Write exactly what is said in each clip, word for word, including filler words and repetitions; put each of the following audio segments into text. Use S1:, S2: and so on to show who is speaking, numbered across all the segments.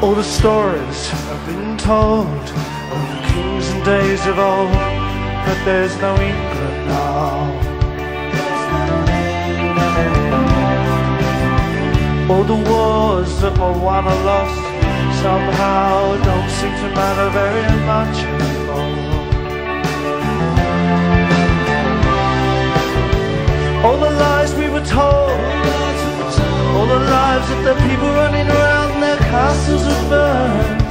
S1: All the stories have been told of the kings and days of old, but there's no England now. All the wars that were won or lost somehow don't seem to matter very much anymore. All the lies we were told, all the lives of the people running around, their castles are burned.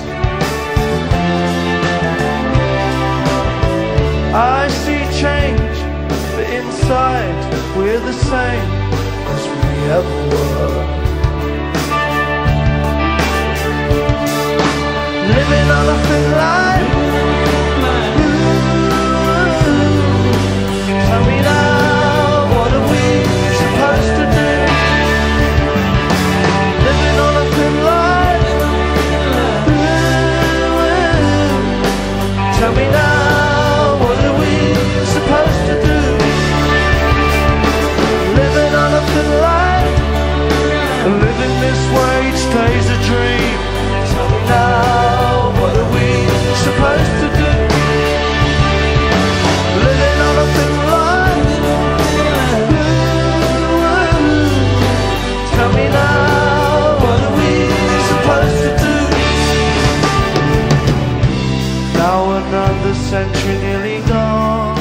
S1: I see change, but inside we're the same as we ever were. Living on a thin line. Ooh, tell me now, what are we supposed to do? Living on a thin line. Ooh, tell me now, what are we supposed to do? Living on a thin line. Living this way each day's a dream. Tell me now, what are we supposed to do? Living on a thin line. Ooh, tell me now, what are we supposed to do? Now another century nearly gone.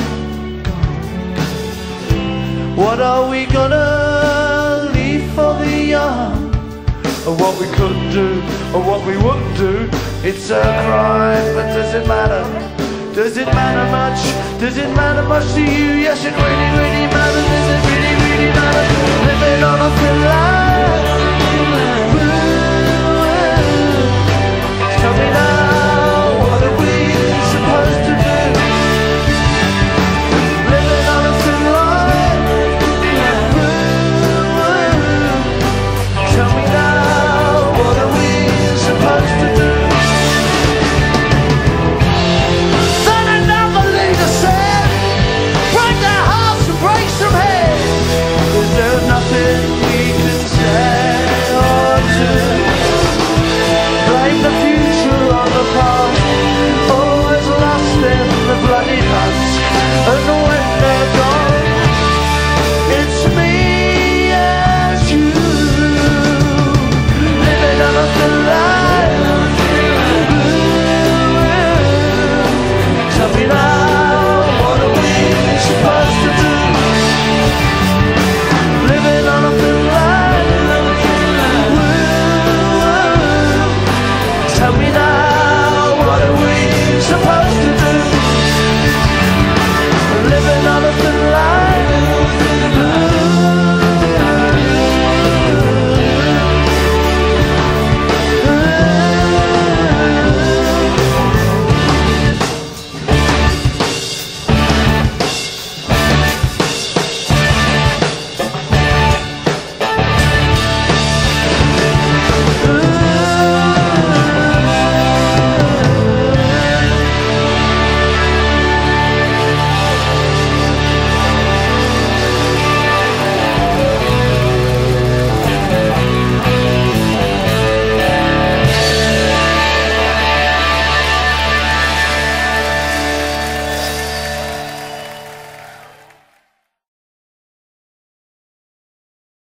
S1: What are we gonna leave for the young? Or what we could do, or what we would do? It's a crime, but does it matter? Does it matter much? Does it matter much to you? Yes, it really, really matters. Does it really, really matter? Living on a thin line. Ooh, tell me now.